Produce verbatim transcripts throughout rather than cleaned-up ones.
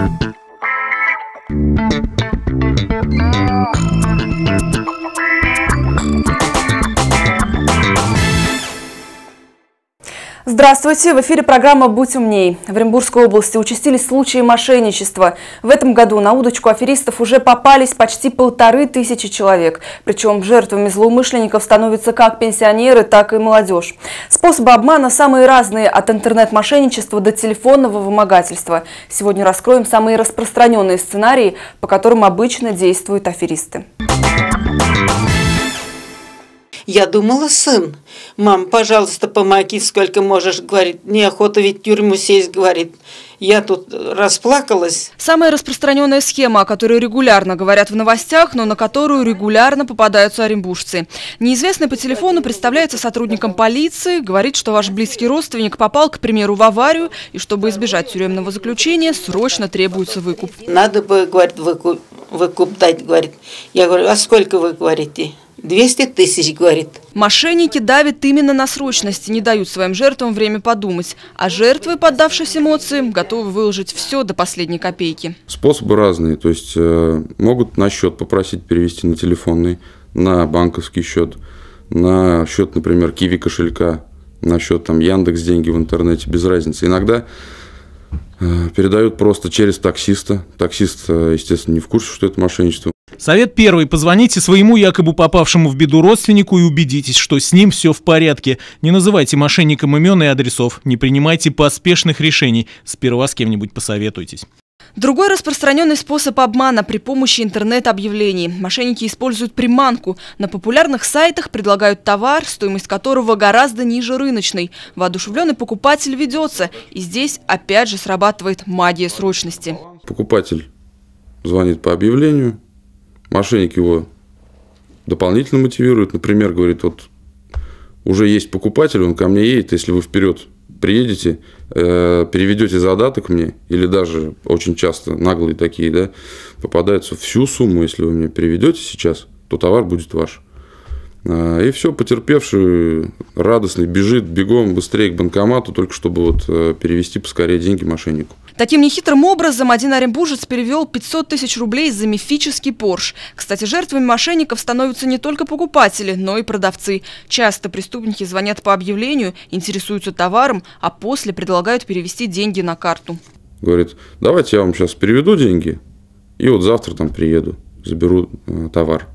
Здравствуйте! В эфире программа «Будь умней». В Оренбургской области участились случаи мошенничества. В этом году на удочку аферистов уже попались почти полторы тысячи человек. Причем жертвами злоумышленников становятся как пенсионеры, так и молодежь. Способы обмана самые разные, от интернет-мошенничества до телефонного вымогательства. Сегодня раскроем самые распространенные сценарии, по которым обычно действуют аферисты. Я думала, сын. Мам, пожалуйста, помоги, сколько можешь, говорит. Неохота ведь в тюрьму сесть, говорит. Я тут расплакалась. Самая распространенная схема, о которой регулярно говорят в новостях, но на которую регулярно попадаются оренбуржцы. Неизвестный по телефону представляется сотрудником полиции, говорит, что ваш близкий родственник попал, к примеру, в аварию, и чтобы избежать тюремного заключения, срочно требуется выкуп. Надо бы, говорит, выкуп, выкуп дать, говорит. Я говорю, а сколько вы говорите? двести тысяч, говорит. Мошенники давят именно на срочность, не дают своим жертвам время подумать. А жертвы, поддавшись эмоциям, готовы выложить все до последней копейки. Способы разные. То есть э, могут на счет попросить перевести на телефонный, на банковский счет, на счет, например, Киви кошелька, на счет там Яндекс деньги в интернете, без разницы. Иногда э, передают просто через таксиста. Таксист, э, естественно, не в курсе, что это мошенничество. Совет первый. Позвоните своему якобы попавшему в беду родственнику и убедитесь, что с ним все в порядке. Не называйте мошенникам имен и адресов. Не принимайте поспешных решений. Сперва с кем-нибудь посоветуйтесь. Другой распространенный способ обмана при помощи интернет-объявлений. Мошенники используют приманку. На популярных сайтах предлагают товар, стоимость которого гораздо ниже рыночной. Воодушевленный покупатель ведется. И здесь опять же срабатывает магия срочности. Покупатель звонит по объявлению. Мошенник его дополнительно мотивирует. Например, говорит, вот уже есть покупатель, он ко мне едет, если вы вперед приедете, э, переведете задаток мне, или даже очень часто наглые такие, да, попадаются всю сумму, если вы мне переведете сейчас, то товар будет ваш. И все, потерпевший радостный бежит бегом быстрее к банкомату, только чтобы вот перевести поскорее деньги мошеннику. Таким нехитрым образом один оренбуржец перевел пятьсот тысяч рублей за мифический Порш. Кстати, жертвами мошенников становятся не только покупатели, но и продавцы. Часто преступники звонят по объявлению, интересуются товаром, а после предлагают перевести деньги на карту. Говорит, давайте я вам сейчас переведу деньги, и вот завтра там приеду, заберу э, товар.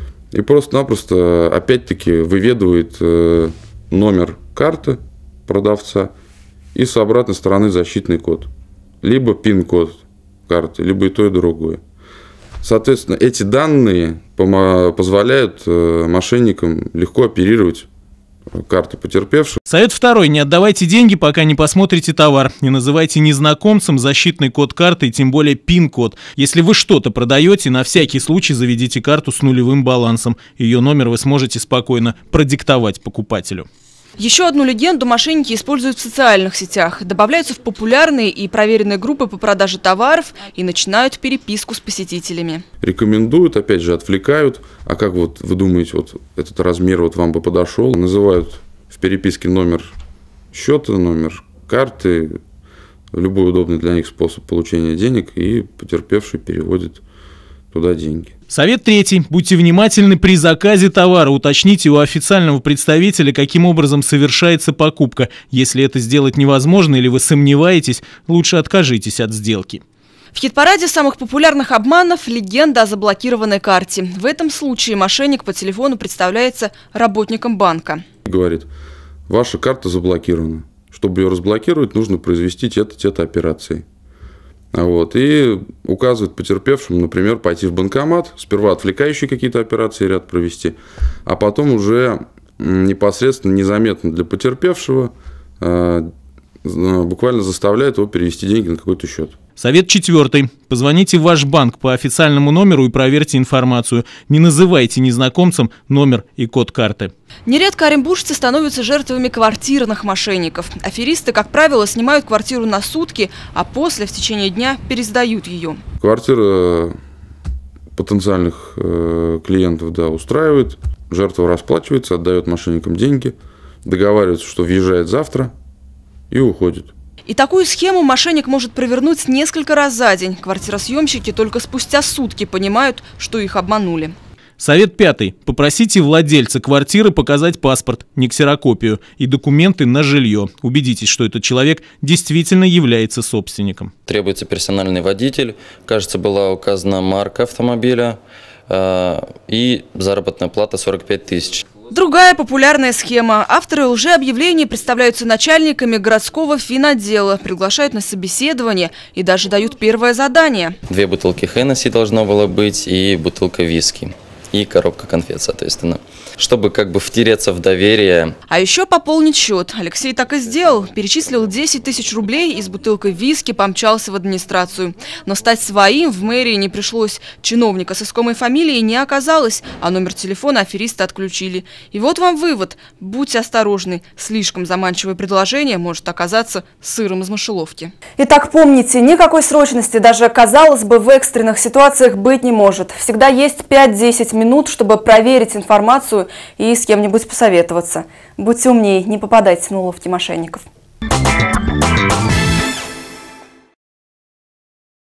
И просто-напросто опять-таки выведывает э, номер карты продавца и с обратной стороны защитный код. Либо пин-код карты, либо и то, и другое. Соответственно, эти данные позволяют э, мошенникам легко оперировать карты потерпевших. Совет второй. Не отдавайте деньги, пока не посмотрите товар. Не называйте незнакомцам защитный код карты и тем более пин-код. Если вы что-то продаете, на всякий случай заведите карту с нулевым балансом. Ее номер вы сможете спокойно продиктовать покупателю. Еще одну легенду мошенники используют в социальных сетях. Добавляются в популярные и проверенные группы по продаже товаров и начинают переписку с посетителями. Рекомендуют, опять же, отвлекают. А как вот вы думаете, вот этот размер вот вам бы подошел? Называют в переписке номер счета, номер карты, любой удобный для них способ получения денег, и потерпевший переводит туда деньги. Совет третий. Будьте внимательны при заказе товара. Уточните у официального представителя, каким образом совершается покупка. Если это сделать невозможно или вы сомневаетесь, лучше откажитесь от сделки. В хит-параде самых популярных обманов – легенда о заблокированной карте. В этом случае мошенник по телефону представляется работником банка. Говорит, ваша карта заблокирована. Чтобы ее разблокировать, нужно произвести те-то, те-то операции. Вот, и указывает потерпевшим, например, пойти в банкомат, сперва отвлекающие какие-то операции ряд провести, а потом уже непосредственно незаметно для потерпевшего э, буквально заставляет его перевести деньги на какой-то счет. Совет четвертый. Позвоните в ваш банк по официальному номеру и проверьте информацию. Не называйте незнакомцам номер и код карты. Нередко оренбуржцы становятся жертвами квартирных мошенников. Аферисты, как правило, снимают квартиру на сутки, а после в течение дня пересдают ее. Квартира потенциальных э, клиентов, да, устраивает. Жертва расплачивается, отдает мошенникам деньги, договаривается, что въезжает завтра и уходит. И такую схему мошенник может провернуть несколько раз за день. Квартиросъемщики только спустя сутки понимают, что их обманули. Совет пятый. Попросите владельца квартиры показать паспорт, не ксерокопию, и документы на жилье. Убедитесь, что этот человек действительно является собственником. Требуется персональный водитель. Кажется, была указана марка автомобиля э, и заработная плата сорок пять тысяч. Другая популярная схема. Авторы лжеобъявлений представляются начальниками городского финотдела, приглашают на собеседование и даже дают первое задание. Две бутылки Хеннесси должно было быть и бутылка виски. И коробка конфет, соответственно, чтобы как бы втереться в доверие. А еще пополнить счет. Алексей так и сделал. Перечислил десять тысяч рублей и с бутылкой виски помчался в администрацию. Но стать своим в мэрии не пришлось. Чиновника с искомой фамилией не оказалось, а номер телефона афериста отключили. И вот вам вывод. Будьте осторожны. Слишком заманчивое предложение может оказаться сыром из мышеловки. Итак, помните, никакой срочности даже, казалось бы, в экстренных ситуациях быть не может. Всегда есть пять-десять минут, чтобы проверить информацию и с кем-нибудь посоветоваться. Будьте умнее, не попадайте на уловки мошенников.